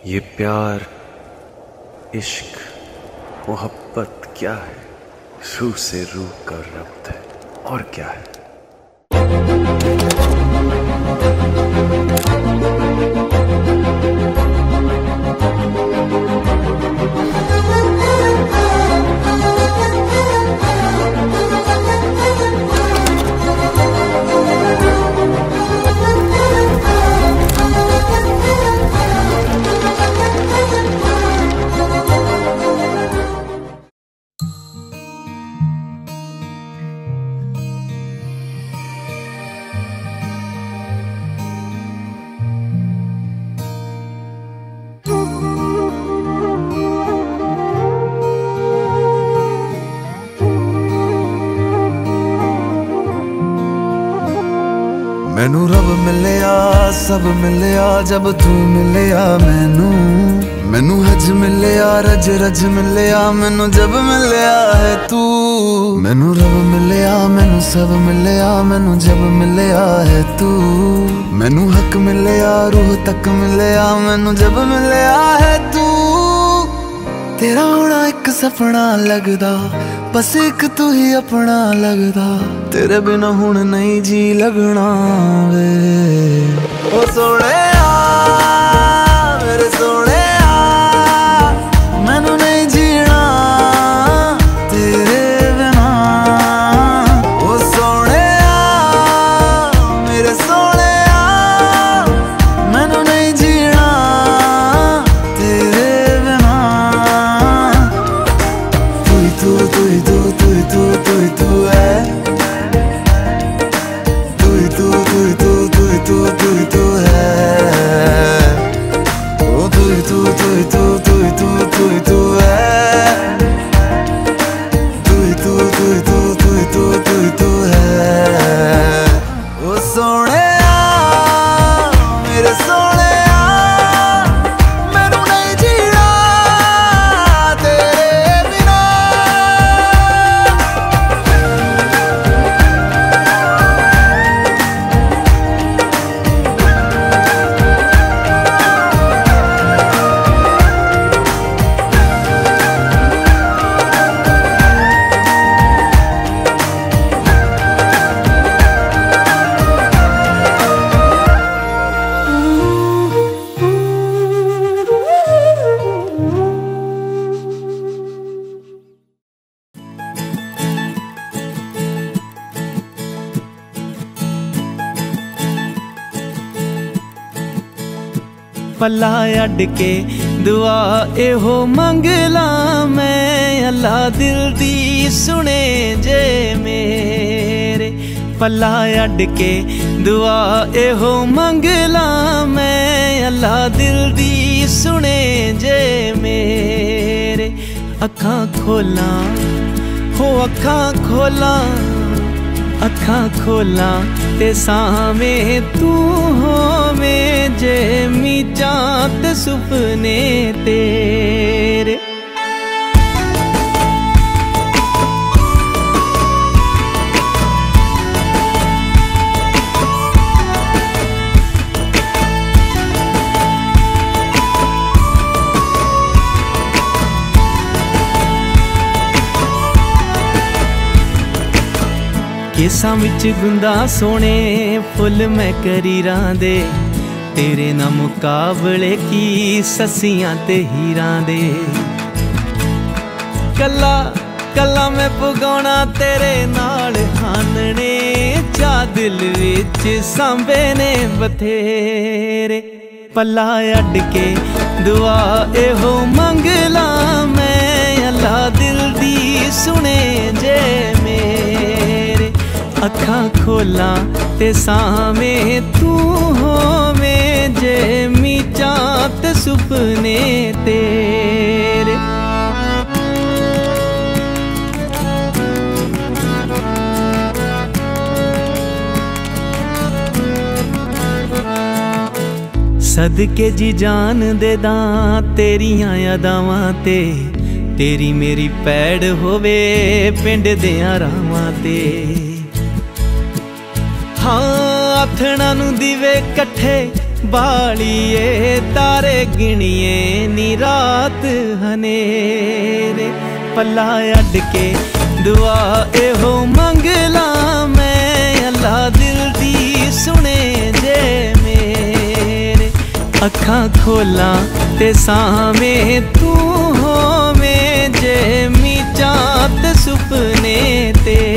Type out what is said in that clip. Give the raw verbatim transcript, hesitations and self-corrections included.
ये प्यार, इश्क, मोहब्बत क्या है? रूह से रूह का रब्त है और क्या है। मैनू रब मिलिया, सब मिलिया जब तू मिलिया मैनू। मैनू हज मिलिया, रज रज मिलिया मैनू जब मिलिया है तू। मैनू रब मिलिया, मैनू सब मिलिया मैनू जब मिलिया है तू। मैनू हक मिलिया, रूह तक मिलिया मैनू जब मिलिया है तू। तेरा होना एक सपना लगदा, बस एक तू ही अपना लगदा। तेरे बिना हुण नहीं जी लगना वे। ओ सोहणिया मेरे सोहणिया, मैनू नहीं जीना तेरे बिना। ओ सोहणिया मेरे सोहणिया, मैनू नहीं जीना तेरे बिना। तू ही तू, तू ही तू, तू ही तू, तू ही तू है। तू ही तू, तू ही तू, तू ही तू, तू ही तू है। ओ तू ही तू, तू ही तू, तू ही तू, तू ही तू है। तू ही तू, तू ही तू, तू ही तू, तू ही तू है। ओ सोहणिया मेरे सोहणिया, मैनू नहीं जीना तेरे बिना। पला अड के दुआ एहो मंगला मैं, अल्लाह दिल दी सुने जे मेरे। पला अड के दुआ एहो मंगला मैं, अल्लाह दिल दी सुने जे मेरे। अखां खोला हो अखां खोला, अखां खोला ते सामे तू होवें जे मीचां ते सुपने तेरे। केसां विच गुंदा सोने फुल मैं करीरां दे, तेरे ना मुकाबले की ससियां ते हीरां दे। कला कला मैं पुगाउणा तेरे नाल हानने, चा दिल विच सांभे ने बथेरे। पला अड के दुआ एहो मंगला मैं, अल्लाह दिल दी सुने जे मेरे। अखां खोला ते सामे तू होवें जे मीचां ते सुपने तेरे। सदके जी जान दे दां तेरियां यादावां ते, तेरी मेरी पैड़ होवे पिंड दियां रावां ते। हाँ आथणा नू दीवे कट्ठे बालिए तारे गिणिए नी रात हनेरे। पल्ला अड के दुआ एहो मंगला मैं अल्लाह दिल दी सुने जे मेरे। अखां खोला ते सामे तू होवे जे मीचां ते सुपने ते